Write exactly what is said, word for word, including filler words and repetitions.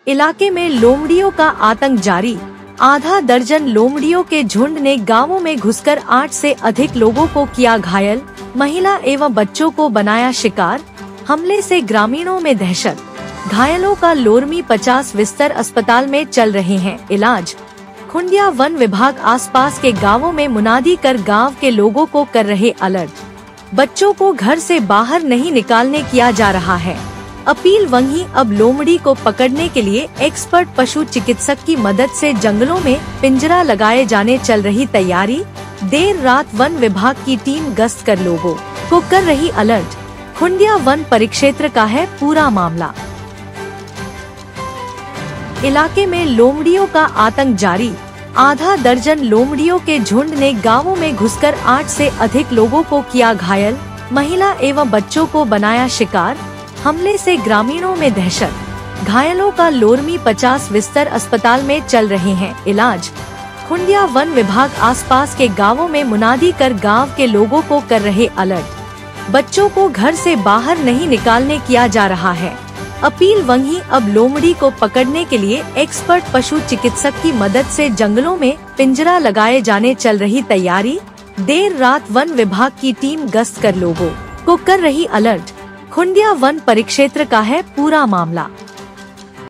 इलाके में लोमड़ियों का आतंक जारी। आधा दर्जन लोमड़ियों के झुंड ने गांवों में घुसकर आठ से अधिक लोगों को किया घायल, महिला एवं बच्चों को बनाया शिकार। हमले से ग्रामीणों में दहशत। घायलों का लोरमी पचास बिस्तर अस्पताल में चल रहे हैं इलाज। खुंडिया वन विभाग आसपास के गांवों में मुनादी कर गांव के लोगों को कर रहे अलर्ट। बच्चों को घर से बाहर नहीं निकालने किया जा रहा है अपील। वहीं अब लोमड़ी को पकड़ने के लिए एक्सपर्ट पशु चिकित्सक की मदद से जंगलों में पिंजरा लगाए जाने चल रही तैयारी। देर रात वन विभाग की टीम गश्त कर लोगों को कर रही अलर्ट। खुंडिया वन परिक्षेत्र का है पूरा मामला। इलाके में लोमड़ियों का आतंक जारी। आधा दर्जन लोमड़ियों के झुंड ने गांवों में घुसकर आठ से अधिक लोगों को किया घायल, महिला एवं बच्चों को बनाया शिकार। हमले से ग्रामीणों में दहशत। घायलों का लोरमी पचास बिस्तर अस्पताल में चल रहे हैं इलाज। खुंडिया वन विभाग आसपास के गांवों में मुनादी कर गांव के लोगों को कर रहे अलर्ट। बच्चों को घर से बाहर नहीं निकालने किया जा रहा है अपील। वहीं अब लोमड़ी को पकड़ने के लिए एक्सपर्ट पशु चिकित्सक की मदद से जंगलों में पिंजरा लगाए जाने चल रही तैयारी। देर रात वन विभाग की टीम गश्त कर लोगों को कर रही अलर्ट। खुंडिया वन परिक्षेत्र का है पूरा मामला।